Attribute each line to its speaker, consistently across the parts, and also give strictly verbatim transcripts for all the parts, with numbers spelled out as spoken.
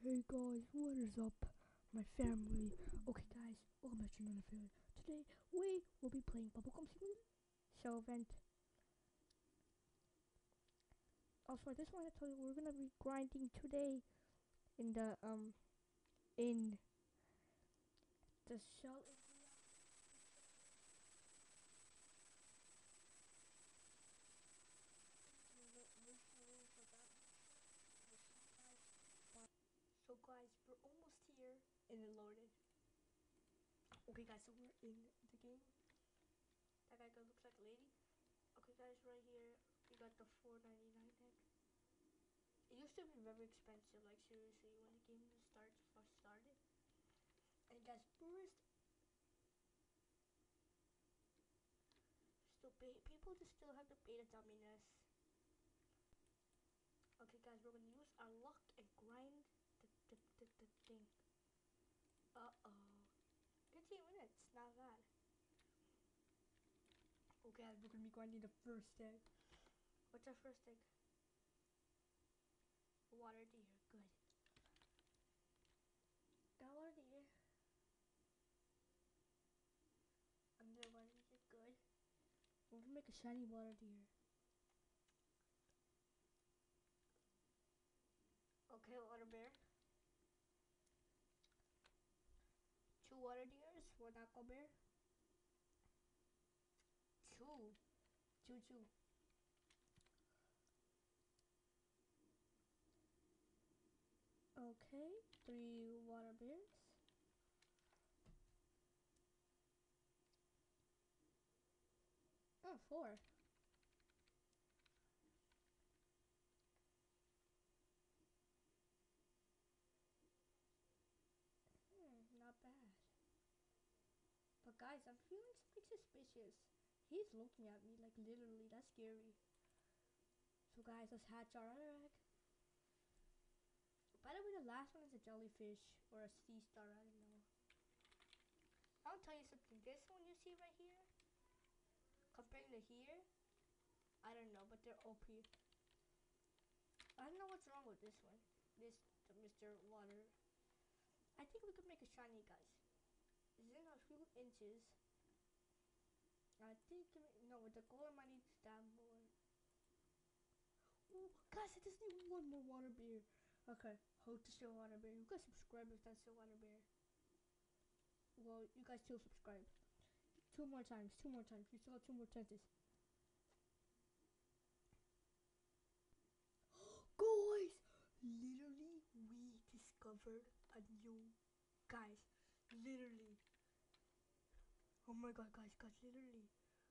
Speaker 1: Hey guys, what is up, my family? Okay guys, welcome back to another video. Today we will be playing Bubblegum Season Show Event. Also, I just want to tell you we're gonna be grinding today in the um in the shell. So guys, we're almost here and it loaded. Okay guys, so we're in the game. That guy looks like a lady. Okay guys, right here we got the four ninety-nine deck. It used to be very expensive, like seriously, when the game starts first started. And guys, first, still pay, people just still have to pay the dumminess. Okay guys, we're gonna use our luck and grind the, the, the, the thing. Uh-oh. fifteen minutes, not bad. Okay guys, we're gonna be grinding the first egg. What's our first egg? Water deer, good. Got water deer. Under water deer, good. We're gonna make a shiny water deer. Okay, water bear. Two water deers, one aqua bear. Two. Two, two. Okay, three water bears. Oh, four. Hmm, not bad. But guys, I'm feeling something suspicious. He's looking at me like literally, that's scary. So guys, let's hatch our other egg. By the way, the last one is a jellyfish or a sea star, I don't know. I'll tell you something, this one you see right here, compared to here, I don't know, but they're O P. I don't know what's wrong with this one. This, Mister Water. I think we could make a shiny, guys. It's in a few inches. I think, no, with the golem I need to stab more. Ooh, guys, I just need one more water bear. Okay, hope to still water bear. You guys subscribe if that's still water bear. Well, you guys still subscribe. Two more times, two more times. You still have two more chances. Guys, literally, we discovered a new, guys, literally. Oh my god, guys, guys, literally.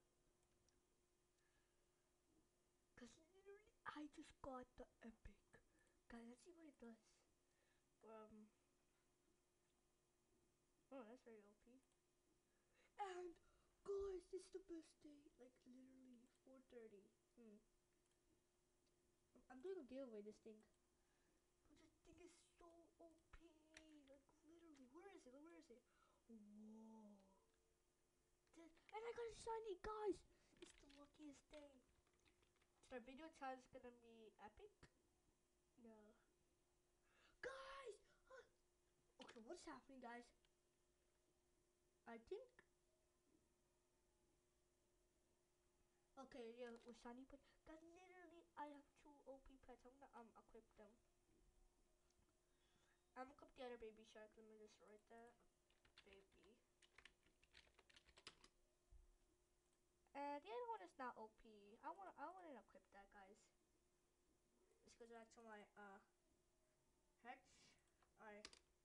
Speaker 1: Cause literally, I just got the epic. Guys, let's see what it does. Um. Oh, that's very O P. And guys, this is the best day. Like literally, four thirty. Hmm. I'm doing a giveaway. This thing. But this thing is so O P. Like literally, where is it? Where is it? Whoa. This, and I got a shiny, guys. It's the luckiest day. So our video challenge is gonna be epic. No. Guys! Huh. Okay, what's happening, guys? I think. Okay, yeah, with shiny pet. Guys, literally, I have two O P pets. I'm gonna um equip them. I'm gonna equip the other baby shark. Let me just write that. Baby. And the other one is not O P. I want I want to equip that, guys. Let's go back to my uh hatch. Alright.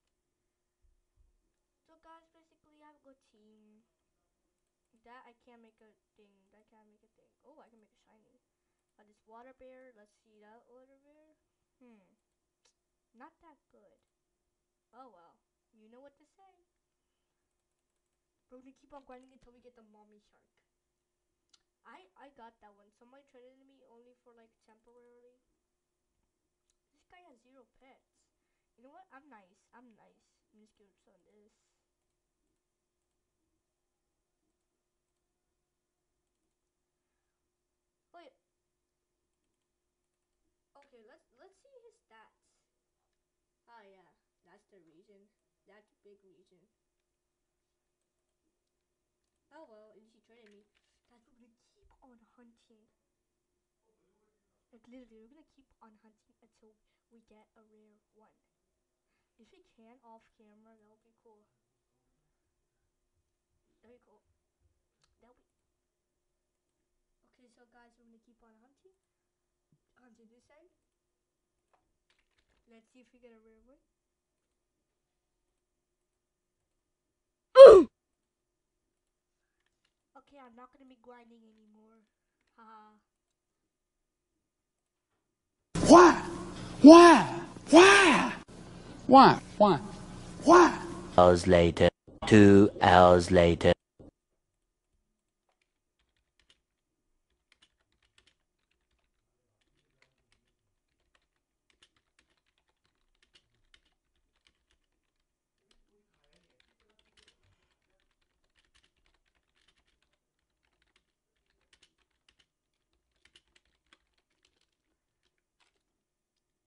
Speaker 1: So guys, basically I have a good team. That I can't make a thing. That can't make a thing. Oh, I can make a shiny. Uh, this water bear. Let's see that water bear. Hmm. Not that good. Oh well. You know what to say. We're gonna keep on grinding until we get the mommy shark. I I got that one. Somebody traded me only for like temporarily. This guy has zero pets. You know what? I'm nice. I'm nice. I'm just gonna on this. Wait. Okay, let's let's see his stats. Oh yeah. that's the reason. That's a big reason. Oh well, at least he traded me. Guys, we're gonna keep on hunting. Like literally, we're gonna keep on hunting until we get a rare one. If we can off camera, that would be cool. That'd be cool. That would be. Okay, so guys, we're gonna keep on hunting. Hunting this side. Let's see if we get a rare one. Okay, I'm not gonna be grinding anymore. Haha.
Speaker 2: Why? Why? Why? Why? Why? Why?
Speaker 3: Hours later. Two hours later.